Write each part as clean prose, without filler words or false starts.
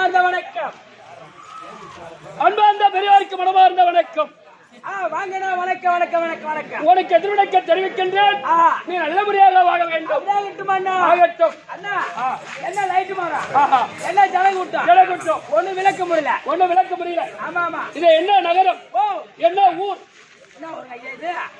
மனமார்ந்த வணக்கம். அன்பார்ந்த பெரியவருக்கு மனமார்ந்த வணக்கம். வாங்கடா, வணக்கம் வணக்கம் வணக்கம் வணக்கம். உனக்கு எதிர்வினைக்க தெரிவிக்கின்றேன். நீ நல்ல முறையாக வாங்க வேண்டும். ஆகட்டும் அண்ணா. என்ன லைட் மாறா, என்ன ஜனக்கூட்டம், ஒண்ணு விளக்க முடியல. ஆமா ஆமா. இது என்ன நகரம், என்ன ஊர்? என்ன ஒரு ஐயா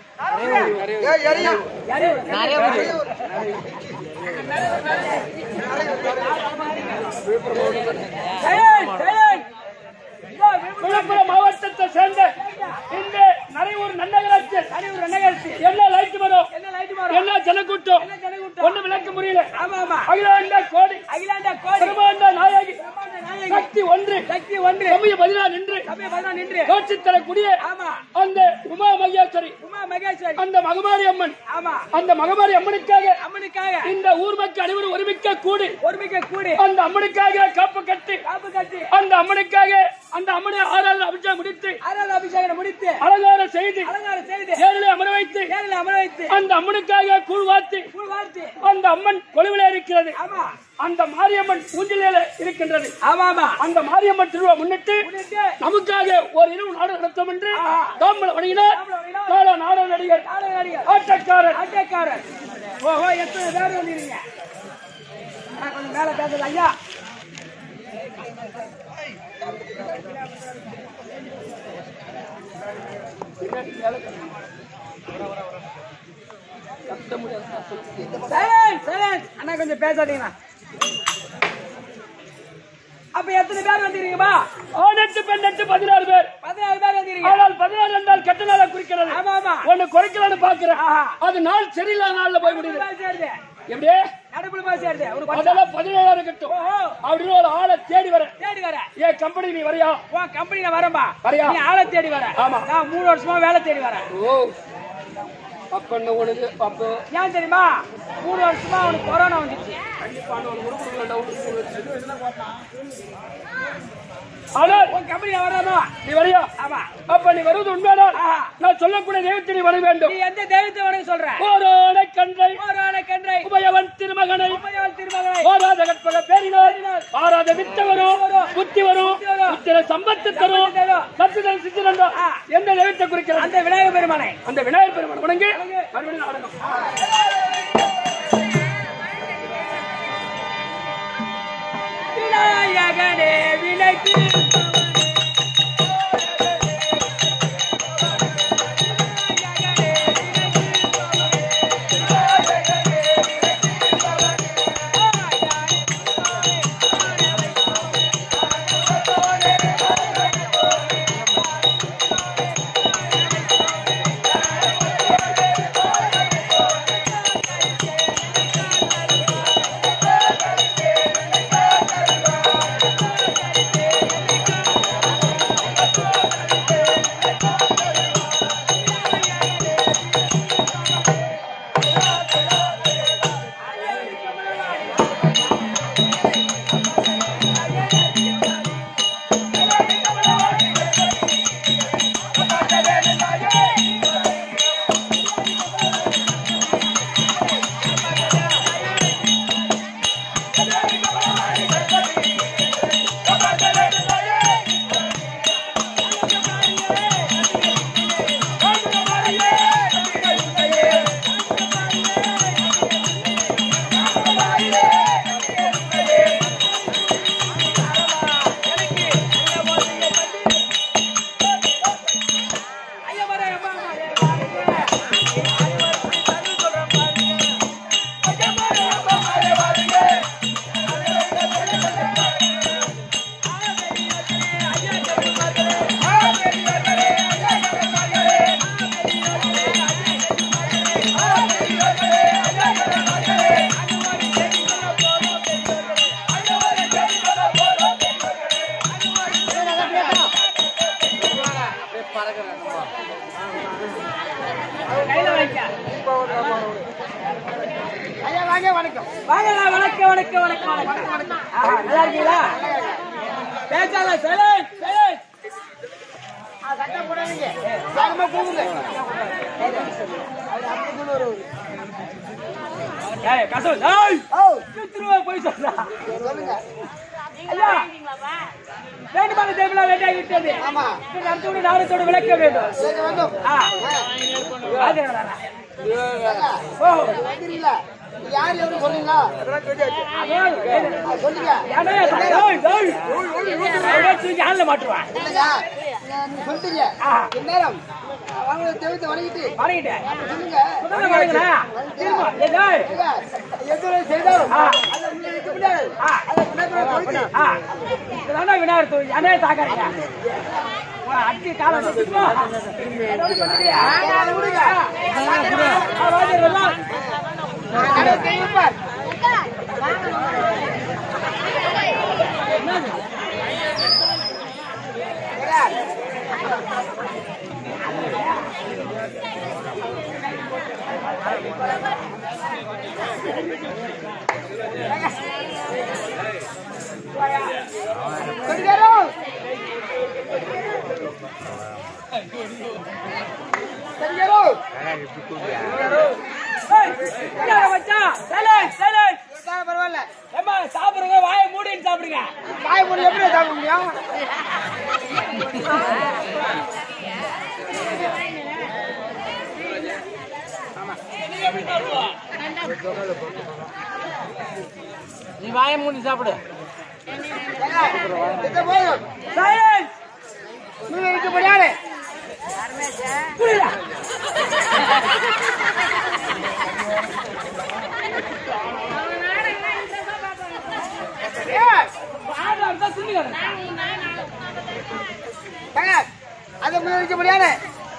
இது விழுப்புரம் மாவட்டத்தை சேர்ந்த இந்த நரையூர் நன்னகராட்சி என்ன லைட் வரும், என்ன ஜனக்கூட்டம், ஒண்ணு விளக்க முடியல. அகிலாண்ட கோடி பிரம்மாண்ட நாயகி சக்தி ஒன்று சமய பதிலா நின்று காட்சி தரக்கூடிய அந்த உமா மகேஸ்வரி, அந்த மகமாரி அம்மன், அந்த மகமாரி அம்மனுக்காக இந்த ஊர் மக்கள் அனைவரும் ஒருமிக்க கூடி அந்த அம்மனுக்காக காப்பு கட்டி அந்த அம்மனுக்காக அந்த அம்மனை ஆராதனை அபிஷேகம் முடித்து அலங்காரம் செய்து ஏழிலே அமர வைத்து அந்த அம்மனுக்காக கூழ் வார்த்தி அந்த அம்மன் கொலுவிலே இருக்கிறது. அந்த மாரியம்மன் ஊஞ்சலிலே இருக்கின்றது. அந்த மாரியம்மன் திருவிழா முன்னிட்டு நமக்காக ஒரு இரவு நாடகம் நடத்தும் என்று தாம்பல வணிகர் நாடக நடிகர் ஆட்டக்காரர். ஓஹோ, எத்தனை பேர் வந்தீங்க? கொஞ்சம் மேல பேசல ஐயா. அண்ணா கொஞ்சம் பேசாதீங்கண்ணா. அப்ப எத்தனை பேர் வந்தீங்கப்பா? 8 பெண் 8 16 பேர். 16 பேர் வந்தீங்க. ஆனால் 16 என்றால் கெட்ட நாளை குறிக்கிறது. ஆமா ஆமா. ஒன்னு குறைக்கலான்னு பாக்குறேன். அது நாள் சரியில்லாத நாள்ல போய் முடியுது. எப்படி நடுப்புல போய் சேருது. அதெல்லாம் 17 இருக்கட்டும் அப்படின்னு ஒரு ஆளை தேடி வர ஏன் கம்பெனி நீ வரையா? உன் கம்பெனி நான் வரேன்பா. நீ ஆளை தேடி வர. ஆமா, நான் 3 வருஷமா வேலை தேடி வரேன். அப்ப உனக்கு அப்போ ஏன் தெரியுமா? 3 வருஷமா அவனுக்கு கொரோனா வந்துச்சு. ஆனால் உன் கம்பெனி வராமா? நீ வரையா? ஆமா. அப்ப நீ வருவது உண்மைதான். நான் சொல்லக்கூடிய தெய்வத்தை நீ வர வேண்டும். நீ எந்த தெய்வத்தை வணங்க சொல்ற? ஓரான கன்றை உபயவன் திருமகனை ஓராத கற்பக பேரினார் ஆராத வித்த வரும் புத்தி வரும் புத்திர சம்பத்து தரும் சத்துதல் சித்திரண்டா எந்த தெய்வத்தை குறிக்கிறது? அந்த விநாயகர் பெருமானை. அந்த விநாயகர் பெருமான் வணங்கி மறுபடியும் நாடகம். விநாயகனே வினைக்கு வணக்கம். வணக்கம் வணக்கம் வணக்கம் வணக்கம். நல்லா இருக்கீங்களா? பேசாத சைலன்ட் சைலன்ட். சட்டை போடாதீங்க. யாருமே கூவுங்க. ஏய் கசோ. ஏய். திருவா போய் சொல்லுங்க. ஐயா வேண்டுமான தேவலா வேண்டாகி விட்டது. ஆமா. அடுத்தபடி நாடத்தோடு விளக்க வேண்டும். கேட்க வேண்டும். அது ஓ தெரியல. யார் எவரு சொன்னீங்களா? சொல்லுங்க. யாரில் மாட்டுவான் இல்லைங்க. நீங்க சொல்லிட்டீங்க. இந்நேரம் அவங்களை தெய்வத்தை வணங்கிட்டு வணங்கிட்டேன் சொல்லுங்க. வணங்குறா எதுவும் செய்தாலும் அதை உங்களை வைக்க முடியாது. அதை விநாயகர் தூய் என்ன தாக்காரீங்க அட்டி காலம் பரவாயில்ல. சாப்பிடுங்க வாயை மூடின்னு சாப்பிடுங்க. காய் மூடி எப்படி சாப்பிட முடியும்? நீ வாயை மூடி சாப்பிடு. போதும். நீங்க இருக்க முடியாது. புரியல அதை முயற்சிக்க முடியாது.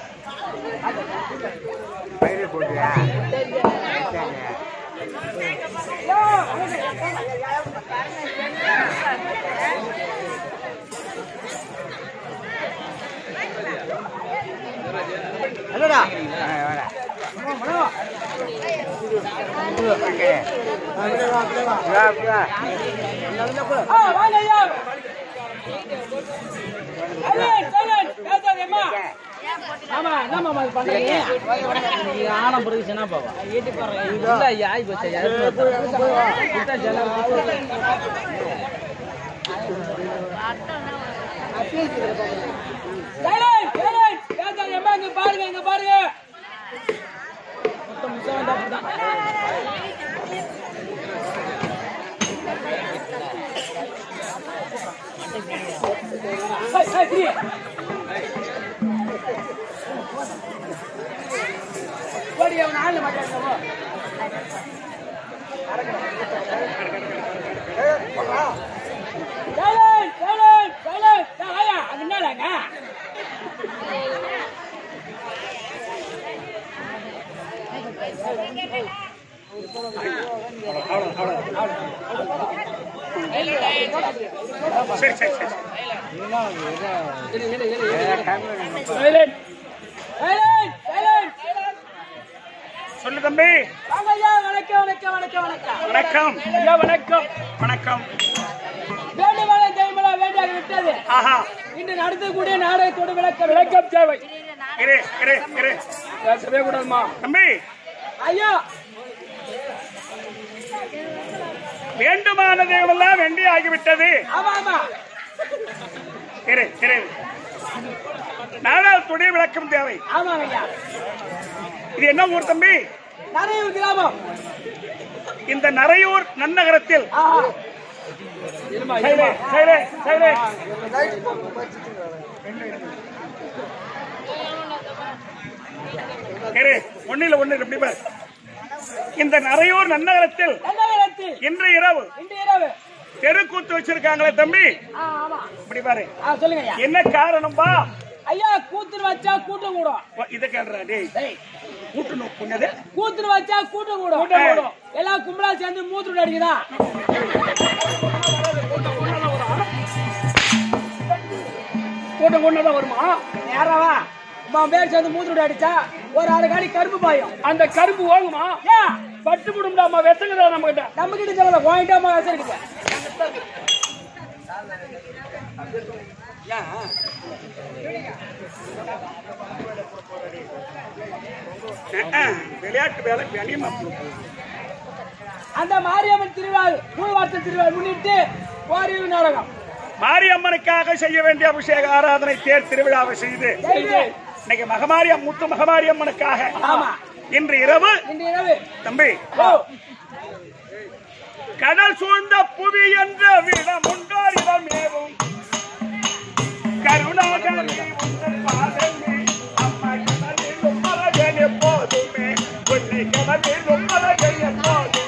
ஆமா என்னமா பண்றீங்க? ஆனம் பிரதேசனா பாவா இல்ல யாய் போச்சா இங்க பாருங்க இங்க பாருங்க சொல்லு தம்பி. வணக்கம் வணக்கம் வணக்கம் வணக்கம் வணக்கம் ஐயா. வணக்கம் வணக்கம். வேண்டுமான தெய்வங்களா வேண்டாக விட்டது. ஆஹா. இன்று நடத்தக்கூடிய நாடகத்தோடு விளக்கம் தேவை. இரு இரு இரு. பேசவே கூடாதுமா தம்பி. ஐயா வேண்டுமான தெய்வமெல்லாம் வெண்டி ஆகிவிட்டது. ஆமா ஆமா இரு இரு. நாடகத்துடைய விளக்கம் தேவை. ஆமாங்க ஐயா. இது என்ன ஊர் தம்பி? நரையூர் கிராமம். இந்த நரையூர் நன்னகரத்தில் இந்த நரையூர் நன்னகரத்தில் இன்று இரவு தெருக்கூத்து வச்சிருக்காங்களே தம்பி. இப்படி பாரு. சொல்லுங்க என்ன காரணம் பா? ஐயா கூத்துரு வச்சா கூட்டம் கூடும். இத கேள்றா டேய். கூட்டணும் புண்ணது. கூத்துரு வச்சா கூட்டம் கூடும். எல்லாம் கும்பலா சேர்ந்து மூத்துட்டு அடிக்குதா? கூட்டம் கொண்டதான் வருமா? நேரவா பேர் சேர்ந்து மூத்துட்டு அடிச்சா ஒரு 6 காடி கரும்பு பாயும். அந்த கரும்பு வாங்குமா? ஏன் பட்டு முடும்டாமா வெசங்கதா நம்ம கிட்ட. நம்ம கிட்ட சொல்லல வாங்கிட்டாமா வச்சிருக்க. விளையாட்டு வேலை வெளியமா. அந்த மாரியம்மன் திருவிழா கூழ்வார்த்தல் திருவிழா முன்னிட்டு ஓரிரு நாடகம். மாரியம்மனுக்காக செய்ய வேண்டிய அபிஷேக ஆராதனை தேர் திருவிழாவை செய்து இன்னைக்கு முத்து மகமாரியம்மனுக்காக இன்று இரவு தம்பி கடல் சூழ்ந்த புவி என்ற விடம் உண்டோரிடமேவும் கருணாகரி பாதமே அம்மா கடலிலும் மலர்கள் எப்போதுமே உன்னை கடலிலும் மலர்கள் எப்போதுமே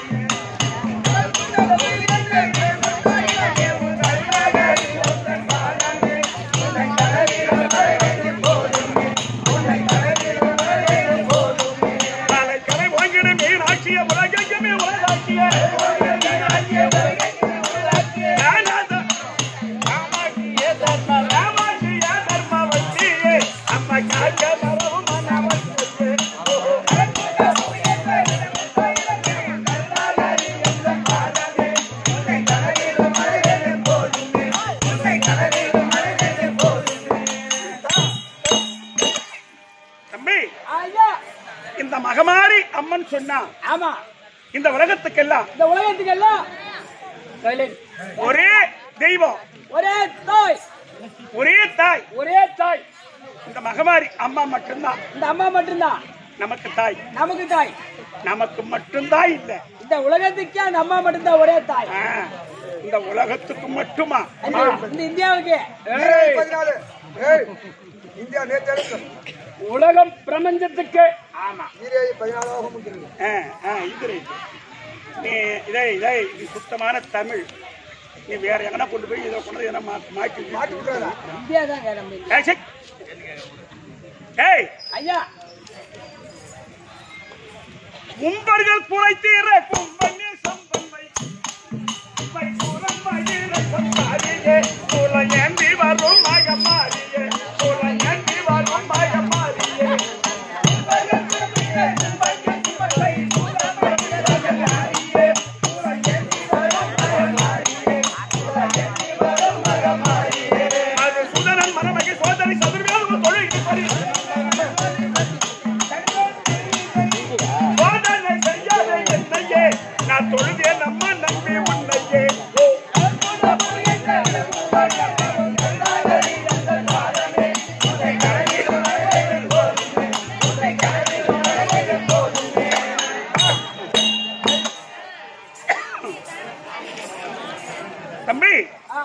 இந்த மகமாரி அம்மன் சொன்னா இந்த உலகத்துக்கெல்லாம் ஒரே தெய்வம் ஒரே தாய் இந்த மகமாரி அம்மா மட்டும்தான். இந்த அம்மா மட்டும்தான் நமக்கு தாய். நமக்கு மட்டும்தான் இல்ல, இந்த உலகத்துக்கே அந்த அம்மா மட்டும்தான் ஒரே தாய். இந்த உலகத்துக்கு மட்டுமா? இந்த இந்தியாவுக்கு இந்தியா நேற்று உலகம் பிரபஞ்சத்துக்கு. ஆமா இது சுத்தமான தமிழ். நீ வேற எங்கன்னா கொண்டு போய் இதை கொண்டு எதனா மாற்றி ஐயா கும்பர்கள் குறைத்தீர கும்பனே சம்பன்மை குலயந்தி வரும் மகமாரியே குலயந்தி வரும் மகமாரியே தம்பி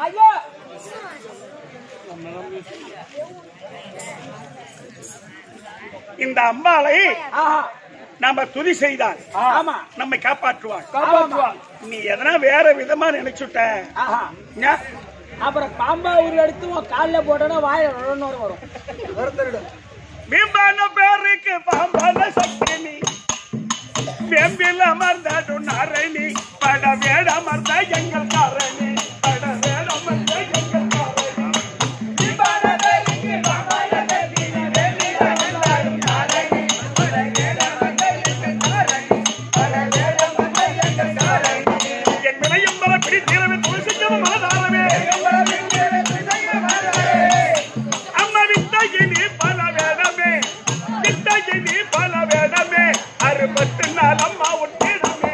இந்த அம்பாளை நாம துதி செய்தால் நம்மை காப்பாற்றுவாள். நீ எதனா வேற விதமா நினைச்சுட்ட அப்புறம் பாம்பா உரு எடுத்து காலில் போட்டோன்னா வாயில வரும். பிம்பான பேருக்கு பாம்பான சக்தி நீ வெம்பில் அமர்ந்தாடு நாரணி பட வேட அமர்ந்த எங்கள் காரணி பட வேட அமர்ந்த எங்கள் காரணி என் வினையும் பல பிடி தீரவே துளசிக்கவும் மனதாரவே அம்மா வித்தகினி பல வேடமே வித்தகினி பல வேடமே அறுபத்து நாள் அம்மா உட்டிடமே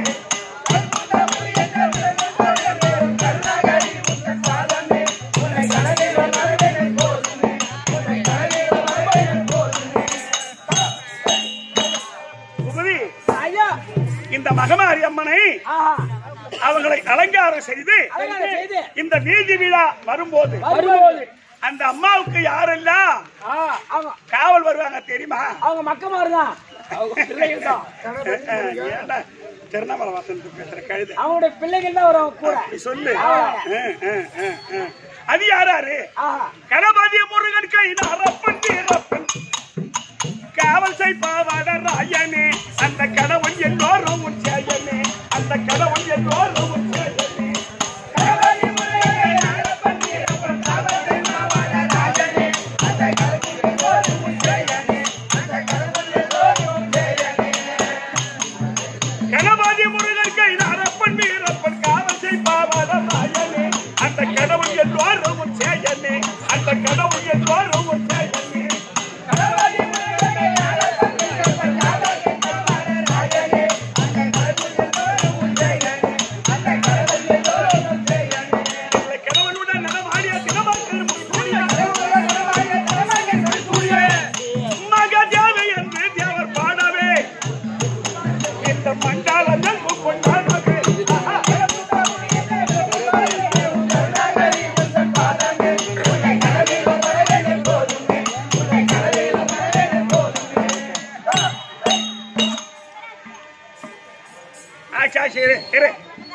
இந்த மகமாரி அம்மனை அவங்களை அலங்காரம் செய்து இந்த வீதி விழா வரும்போது அந்த அம்மாவுக்கு யாரெல்லாம் காவல் வருவாங்க தெரியுமா? அவங்க மக்கமாருதான். திருவண்ணாமலை வாசன் பேசுற கழுது அவங்களுடைய பிள்ளைகள் தான் வரும் கூட சொல்லு. அது யாராரு? கணபதி முருகன் கைது அரப்பன் வீரப்பன் காவல் செய்பாவாட ராயனே அந்த கடவுள் எல்லோரும் உச்சயனே அந்த கடவுள் எல்லோரும் உச்சயனே கணபதி முருகன் அரப்பன் வீரப்பன் காவல் செய்பாவாட ராயனே அந்த கடவுள் எல்லோரும் உச்சயனே அந்த கடவுள் எல்லோரும் உச்சயனே கணபதி முருகன் கைது அரப்பன் வீரப்பன் காவல் செய்பாவாட ராயனே அந்த கடவுள் எல்லோரும் உச்சயனே அந்த கடவுள் எல்லோரும் உச்சயனே கணபதி முருகன் அரப்பன் வீரப்பன் காவல் செய்பாவாட ஆச்சா சரி இரு.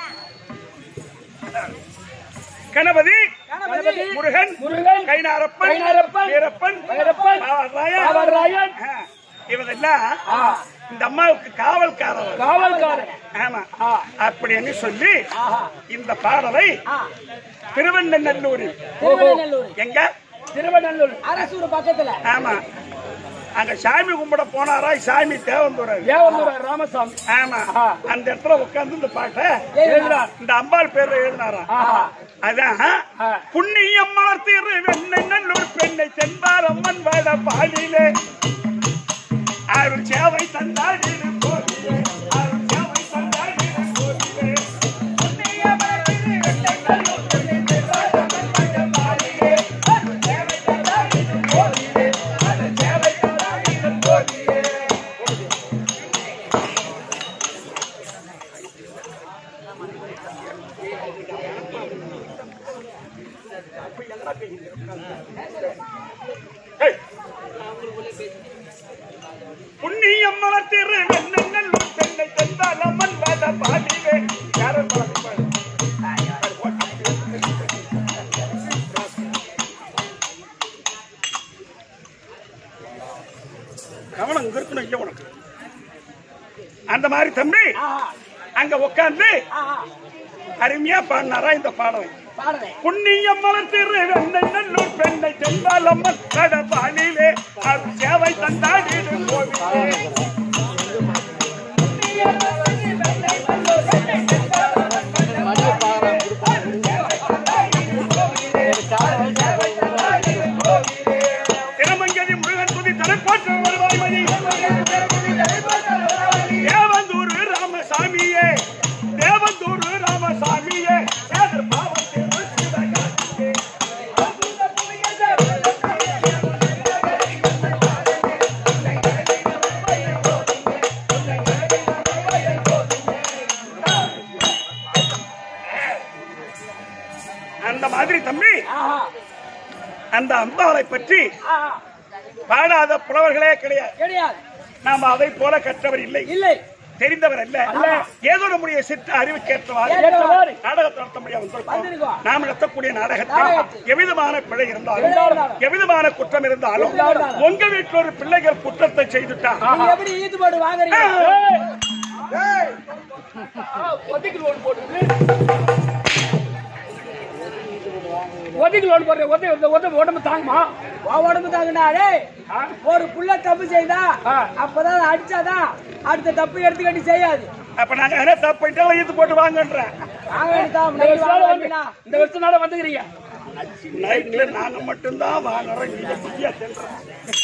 கணபதி முருகன் கைனாரப்பன் வீரப்பன் பாவராயன் இவதெல்லாம் இந்த அம்மாவுக்கு காவல்காரன். ஆமா அப்படின்னு சொல்லி இந்த பாடலை திருவண்ணநல்லூரில் எங்க திருவண்ணூர் அரசூர் பக்கத்துல. ஆமா அங்க சாமி கும்பிட போனாரா சாமி தேவந்தூர் ராமசாமி. ஆமா அந்த இடத்துல உட்கார்ந்து இந்த பாட்டை இந்த அம்பாள் பேர்ல எழுதினாரா. அதான் புண்ணியம் மலர்த்திரு வெண்ணநல்லூர் பெண்ணை தென்பாரம்மன் வட பாடியிலே அருள் சேவை தந்தாடிடு போதிலே அருள் சேவை தந்தாடிடு போதிலே புண்ணியம் மலர்த்திரு வெண்ணநல்லூர் பெண்ணை தென்பாரம்மன் வட பாடியிலே அருள் சேவை தந்தாடிடு போதிலே அருள் சேவை தந்தாடிடு போதிலே. புண்ணியம் மலர்த்திரு வெண்ணநல்லூர் பெண்ணை தென்பாரம்மன் வட பாடியிலே யாரும் கவனம் இங்க இருக்கணும் இல்ல உனக்கு. அந்த மாதிரி தம்பி அங்க உட்கார்ந்து அருமையா பாடினாரா இந்த பாடலை. புண்ணியம் மலர்த்திரு வெண்ணநல்லூர் பெண்ணை தென்பாரம்மன் வட பாடியிலே அருள் சேவை தந்தாடிடு கோவிலே. திருமங்கதி முருகன் துதி தலைப்பாற்ற வருவாய்மதி தேவந்தூர் ராமசாமியே தேவந்தூர் ராமசாமியே அந்த மாதிரி தம்பி அந்த அம்பாளை பற்றி பாடாத புலவர்களே கிடையாது. நாம் அதை போல கற்றவர் இல்லை தெரிந்தவர் அல்ல. ஏதோ நம்முடைய சிற்ற அறிவுக்கேற்றவாறு நாடகத்தை நடத்த முடியாது. நாம் நடத்தக்கூடிய நாடகத்தில் எவ்விதமான பிழை இருந்தாலும் எவ்விதமான குற்றம் இருந்தாலும் உங்க வீட்டில் ஒரு பிள்ளைகள் குற்றத்தை செய்துட்டா எப்படி ஈடுபாடு வாங்குறீங்க? உடம்பு தாங்குமா? உடம்பு தாங்கினாரு ஒரு புள்ள தப்பு செய்தா அப்பதான் அடிச்சாதான் அடுத்த தப்பு எடுத்துக்கட்டி செய்யாது. அப்ப நாங்க தப்பு பண்ணிட்டாலும் இது போட்டு வாங்கன்றேன். இந்த வருஷம் வந்துக்கிறீங்க நைட்ல நாங்க மட்டும்தான் வாங்குறோம். நீங்க புதியா செல்றோம்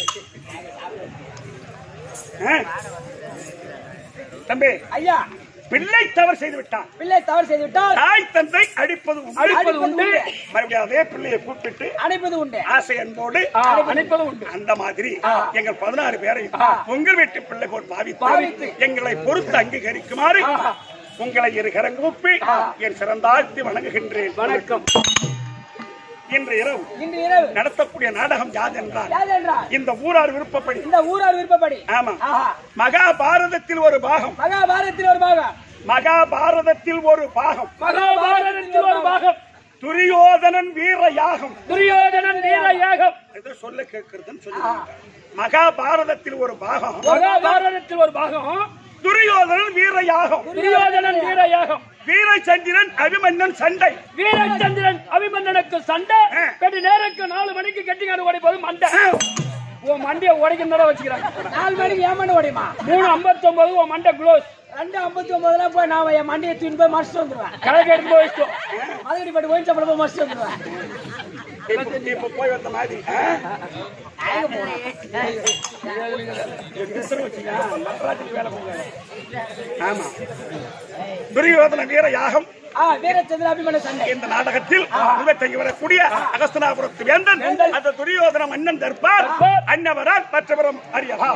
தம்பி. ஐயா பிள்ளை தவறு செய்து விட்டான் தாய் தந்தை அடிப்பது உண்டு. மறுபடியும் அதே பிள்ளையை கூப்பிட்டு அணைப்பது உண்டு. ஆசை அன்போடு அணைப்பது உண்டு. அந்த மாதிரி எங்கள் 16 பேரை உங்கள் வீட்டு பிள்ளை போல் பாவித்து எங்களை பொறுத்து அங்கீகரிக்குமாறு உங்களை இரு கரங்கூப்பி என் சிறந்தாழ்த்தி வணங்குகின்றேன். வணக்கம். இன்று இரவு நடத்தக்கூடிய நாடகம் யாதென்றால் இந்த ஊரார் விருப்பப்படி ஆமா மகாபாரதத்தில் ஒரு பாகம் துரியோதனன் வீர யாகம் சொல்ல கேட்கிறதுன்னு சொல்லி மகாபாரதத்தில் ஒரு பாகம் துரியோதனன் வீர யாகம் வீரச்சந்திரன் அபிமன்னன் சண்டை அபிமன்னனுக்கு சண்டை கட்டி நேரக்கு 4 மணிக்கு கட்டிக்கான ஓடி போது மண்டை உன் மண்டியை உடைக்க வச்சுக்கிறாங்க. 4 மணிக்கு ஏன் மண்டை ஓடிமா? 3:59 உன் மண்டை க்ளோஸ். 2:59 போய் நான் என் மண்டியை தூக்கி போய் மறைச்சிட்டு வந்துருவேன். கடைக்கு எடுத்து போய் வச்சிட்டோம். மதுரைப்பட்டு போய் சப்பல போய் மறைச்சிட்டு வந்துருவேன். இப்ப போய் வந்த மாதிரி ஆமா துரியோதன வீர யாகம் வீரச்சந்திர அபிமன்யு சண்டை. இந்த நாடகத்தில் உதவி வரக்கூடிய அகஸ்தனாபுரத்து வேந்தன் அந்த துரியோதன மன்னன் தர்பார் அன்னவரால் மற்றவரும் அறியலா.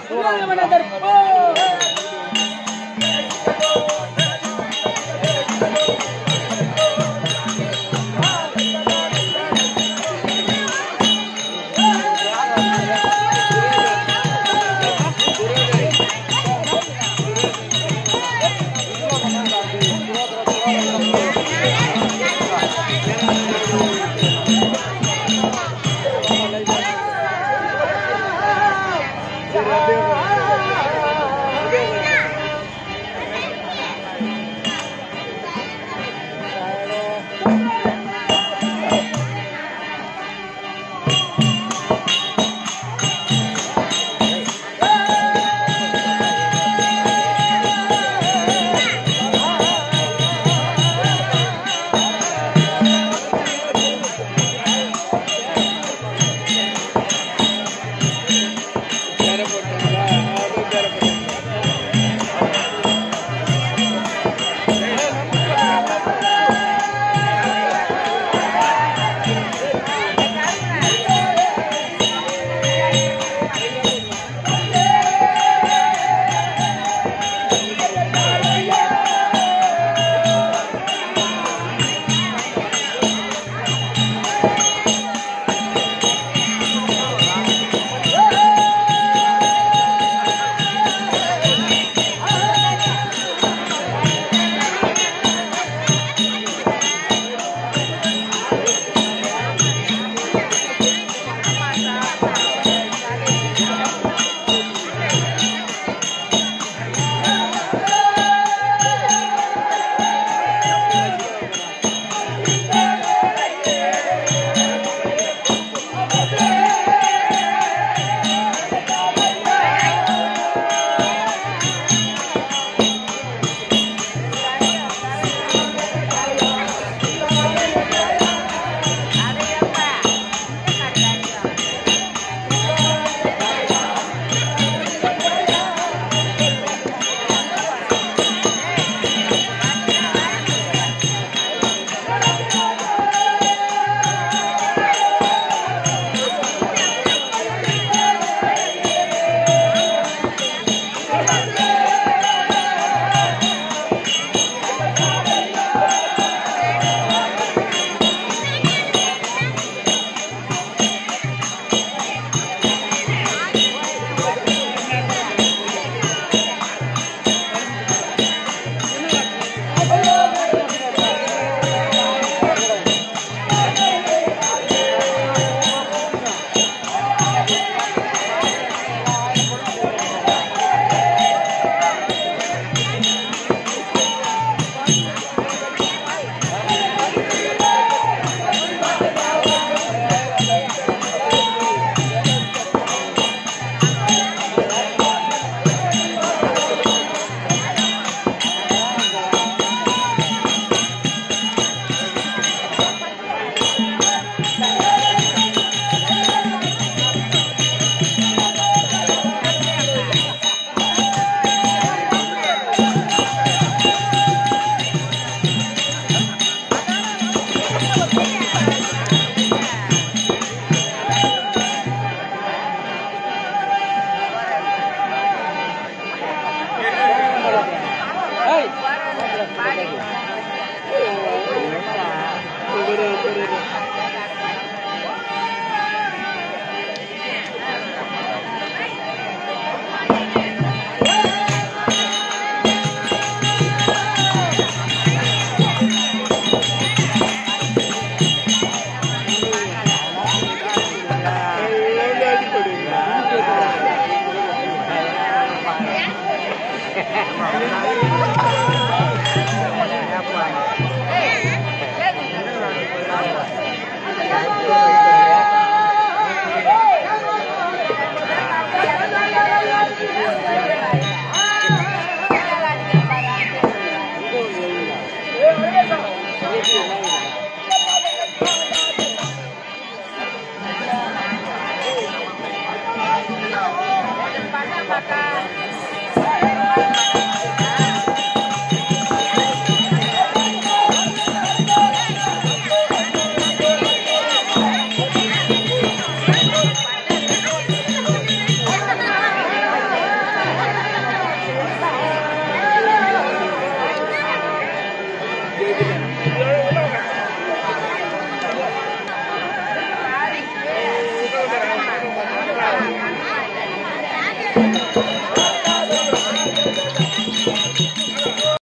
Thank you.